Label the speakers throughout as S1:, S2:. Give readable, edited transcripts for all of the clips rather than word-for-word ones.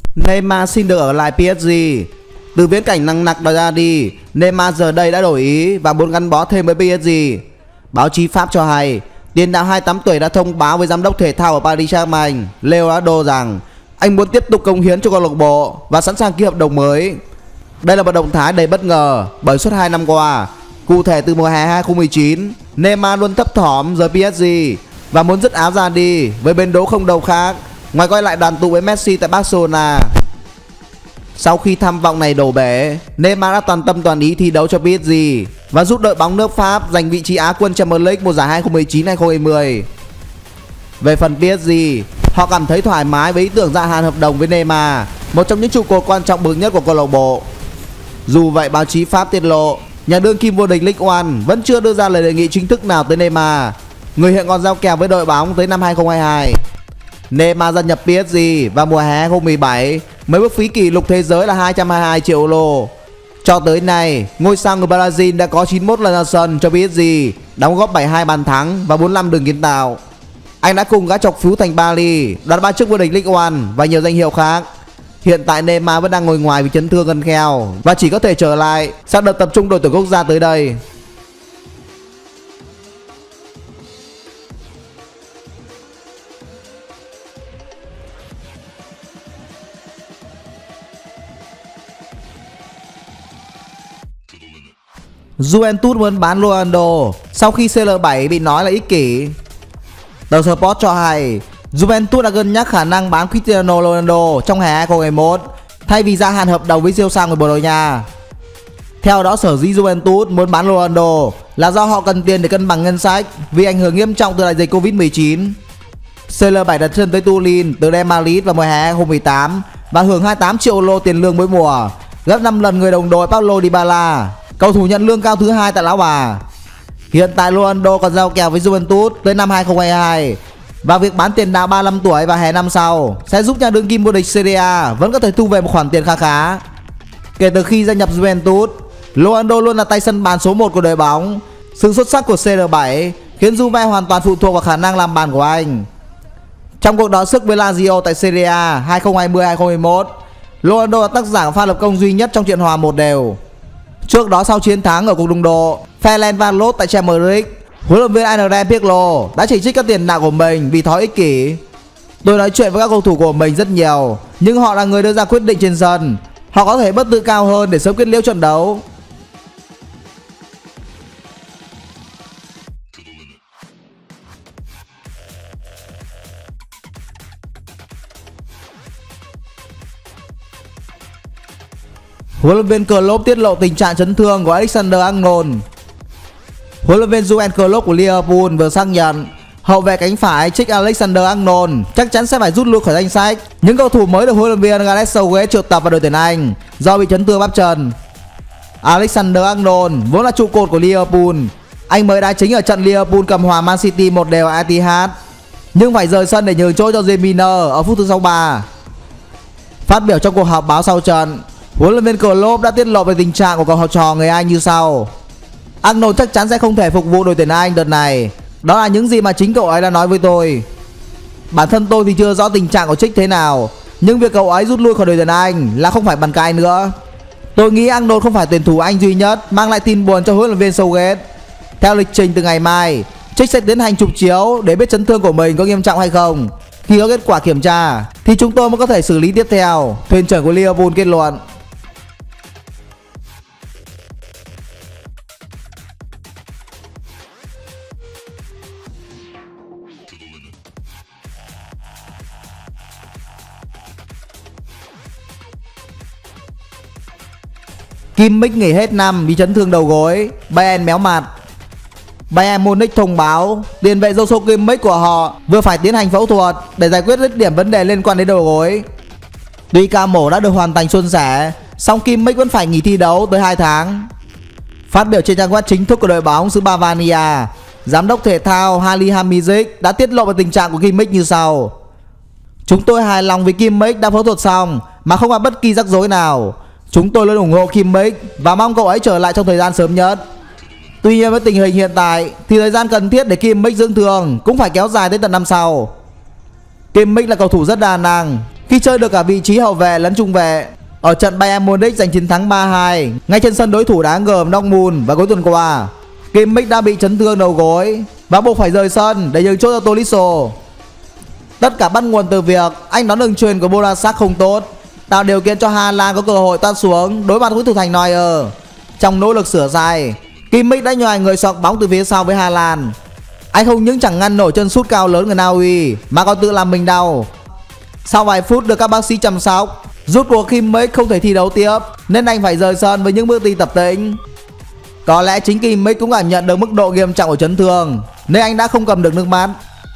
S1: Neymar xin được ở lại PSG. Từ viễn cảnh nặng nặc đòi ra đi, Neymar giờ đây đã đổi ý và muốn gắn bó thêm với PSG. Báo chí Pháp cho hay tiền đạo 28 tuổi đã thông báo với giám đốc thể thao ở Paris Saint-Germain Leonardo rằng anh muốn tiếp tục cống hiến cho câu lạc bộ và sẵn sàng ký hợp đồng mới. Đây là một động thái đầy bất ngờ bởi suốt 2 năm qua, cụ thể từ mùa hè 2019, Neymar luôn thấp thỏm rời PSG và muốn dứt áo ra đi với bên đấu không đầu khác ngoài quay lại đoàn tụ với Messi tại Barcelona. Sau khi tham vọng này đổ bể, Neymar đã toàn tâm toàn ý thi đấu cho PSG và giúp đội bóng nước Pháp giành vị trí Á quân Champions League mùa giải 2019-2020. Về phần PSG, họ cảm thấy thoải mái với ý tưởng gia hạn hợp đồng với Neymar, một trong những trụ cột quan trọng bậc nhất của câu lạc bộ. Dù vậy, báo chí Pháp tiết lộ nhà đương kim vô địch Ligue 1 vẫn chưa đưa ra lời đề nghị chính thức nào tới Neymar, người hiện còn giao kèo với đội bóng tới năm 2022. Neymar gia nhập PSG vào mùa hè 2017 mới mức phí kỷ lục thế giới là 222 triệu euro. Cho tới nay, ngôi sao người Brazil đã có 91 lần ra sân cho PSG, đóng góp 72 bàn thắng và 45 đường kiến tạo. Anh đã cùng gã chọc phú thành Paris đoạt 3 chức vô địch Ligue 1 và nhiều danh hiệu khác. Hiện tại Neymar vẫn đang ngồi ngoài vì chấn thương gân kheo và chỉ có thể trở lại sau đợt tập trung đội tuyển quốc gia tới đây. Juventus muốn bán Ronaldo sau khi CR7 bị nói là ích kỷ. Tờ Sport cho hay Juventus đã cân nhắc khả năng bán Cristiano Ronaldo trong hè 2021 thay vì gia hạn hợp đồng với siêu sao người Bồ Đào Nha. Theo đó, sở dĩ Juventus muốn bán Ronaldo là do họ cần tiền để cân bằng ngân sách vì ảnh hưởng nghiêm trọng từ đại dịch Covid-19. CR7 đặt chân tới Turin từ Real Madrid vào mùa hè 2018 và hưởng 28 triệu euro tiền lương mỗi mùa, gấp 5 lần người đồng đội Paulo Dybala, cầu thủ nhận lương cao thứ hai tại Lão Bà. Hiện tại Ronaldo còn giao kèo với Juventus tới năm 2022 và việc bán tiền đạo 35 tuổi vào hè năm sau sẽ giúp nhà đương kim vô địch Serie A vẫn có thể thu về một khoản tiền khá. Kể từ khi gia nhập Juventus, Ronaldo luôn là tay sân bàn số 1 của đội bóng. Sự xuất sắc của CR7 khiến Juve hoàn toàn phụ thuộc vào khả năng làm bàn của anh. Trong cuộc đọ sức với Lazio tại Serie A 2020-2021, Ronaldo là tác giả pha lập công duy nhất trong trận hòa 1-1. Trước đó, sau chiến thắng ở cuộc đụng độ Ferencváros tại Champions League, huấn luyện viên Andrea Pirlo đã chỉ trích các tiền đạo của mình vì thói ích kỷ. Tôi nói chuyện với các cầu thủ của mình rất nhiều, nhưng họ là người đưa ra quyết định trên sân. Họ có thể bất tự cao hơn để sớm kết liễu trận đấu. Huấn luyện viên Klopp tiết lộ tình trạng chấn thương của Alexander-Arnold. Huấn luyện viên Jurgen Klopp của Liverpool vừa xác nhận hậu vệ cánh phải trích Alexander-Arnold chắc chắn sẽ phải rút lui khỏi danh sách những cầu thủ mới được huấn luyện viên Gareth Southgate triệu tập vào đội tuyển Anh do bị chấn thương bắp chân. Alexander-Arnold vốn là trụ cột của Liverpool. Anh mới đá chính ở trận Liverpool cầm hòa Man City 1-1 ở Etihad, nhưng phải rời sân để nhường chỗ cho James Milner ở phút thứ 63. Phát biểu trong cuộc họp báo sau trận, huấn luyện viên Klopp đã tiết lộ về tình trạng của cậu học trò người Anh như sau: Arnold chắc chắn sẽ không thể phục vụ đội tuyển Anh đợt này. Đó là những gì mà chính cậu ấy đã nói với tôi. Bản thân tôi thì chưa rõ tình trạng của Trích thế nào, nhưng việc cậu ấy rút lui khỏi đội tuyển Anh là không phải bàn cãi nữa. Tôi nghĩ Arnold không phải tuyển thủ Anh duy nhất mang lại tin buồn cho huấn luyện viên Southgate. Theo lịch trình từ ngày mai, Trích sẽ tiến hành chụp chiếu để biết chấn thương của mình có nghiêm trọng hay không. Khi có kết quả kiểm tra thì chúng tôi mới có thể xử lý tiếp theo, thuyền trưởng của Liverpool kết luận. Kimmich nghỉ hết năm vì chấn thương đầu gối, Bayern méo mặt. Bayern Munich thông báo tiền vệ Joshua Kimmich của họ vừa phải tiến hành phẫu thuật để giải quyết dứt điểm vấn đề liên quan đến đầu gối. Tuy ca mổ đã được hoàn thành suôn sẻ, song Kimmich vẫn phải nghỉ thi đấu tới 2 tháng. Phát biểu trên trang web chính thức của đội bóng xứ Bavaria, giám đốc thể thao Salihamidzic đã tiết lộ về tình trạng của Kimmich như sau: Chúng tôi hài lòng vì Kimmich đã phẫu thuật xong mà không gặp bất kỳ rắc rối nào. Chúng tôi luôn ủng hộ Kimmich và mong cậu ấy trở lại trong thời gian sớm nhất. Tuy nhiên với tình hình hiện tại thì thời gian cần thiết để Kimmich dưỡng thương cũng phải kéo dài tới tận năm sau. Kimmich là cầu thủ rất đa năng. khi chơi được cả vị trí hậu vệ lẫn trung vệ. Ở trận Bayern Munich giành chiến thắng 3-2 ngay trên sân đối thủ đáng gờm Dortmund vào cuối tuần qua, Kimmich đã bị chấn thương đầu gối và buộc phải rời sân để nhường chỗ cho Tolisso. Tất cả bắt nguồn từ việc anh đón đường chuyền của Borasak không tốt, tạo điều kiện cho Haaland có cơ hội toát xuống đối mặt với thủ thành Neuer. Trong nỗ lực sửa sai, Kimmich đã nhòi người xoạc bóng từ phía sau với Haaland. Anh không những chẳng ngăn nổi chân sút cao lớn của Na Uy mà còn tự làm mình đau. Sau vài phút được các bác sĩ chăm sóc, rút cuộc Kimmich không thể thi đấu tiếp nên anh phải rời sân với những bước đi tập tễnh. Có lẽ chính Kimmich cũng cảm nhận được mức độ nghiêm trọng của chấn thương nên anh đã không cầm được nước mắt.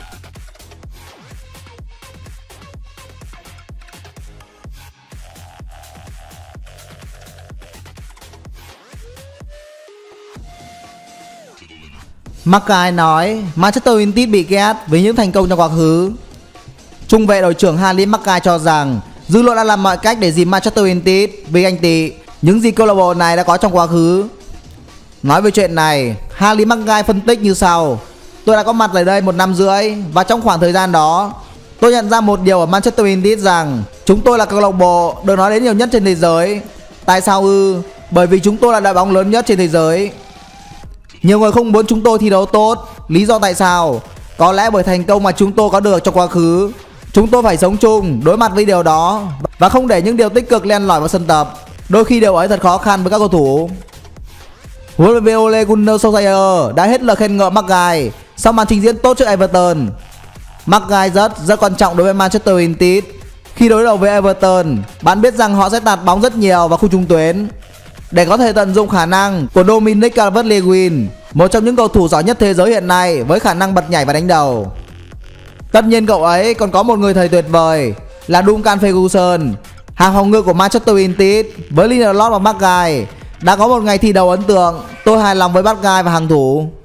S1: Mackay nói Manchester United bị ghét với những thành công trong quá khứ. Trung vệ đội trưởng Harry Mackay cho rằng dư luận đã làm mọi cách để dìm Manchester United vì ganh tị những gì câu lạc bộ này đã có trong quá khứ. Nói về chuyện này, Harry Mackay phân tích như sau: tôi đã có mặt ở đây 1 năm rưỡi và trong khoảng thời gian đó, tôi nhận ra một điều ở Manchester United rằng chúng tôi là câu lạc bộ được nói đến nhiều nhất trên thế giới. Tại sao ư? Bởi vì chúng tôi là đội bóng lớn nhất trên thế giới. Nhiều người không muốn chúng tôi thi đấu tốt. Lý do tại sao? Có lẽ bởi thành công mà chúng tôi có được trong quá khứ. Chúng tôi phải sống chung, đối mặt với điều đó và không để những điều tích cực len lỏi vào sân tập. Đôi khi điều ấy thật khó khăn với các cầu thủ. Huấn luyện viên Ole Gunnar Solskjaer đã hết lời khen ngợi Mackay sau màn trình diễn tốt trước Everton. Mackay rất quan trọng đối với Manchester United. Khi đối đầu với Everton, bạn biết rằng họ sẽ tạt bóng rất nhiều vào khu trung tuyến. Để có thể tận dụng khả năng của Dominic Calvert-Lewin, một trong những cầu thủ giỏi nhất thế giới hiện nay với khả năng bật nhảy và đánh đầu. Tất nhiên cậu ấy còn có một người thầy tuyệt vời là Duncan Ferguson. Hàng phòng ngự của Manchester United với Lindelof và Mackay đã có một ngày thi đấu ấn tượng. Tôi hài lòng với Mackay và hàng thủ.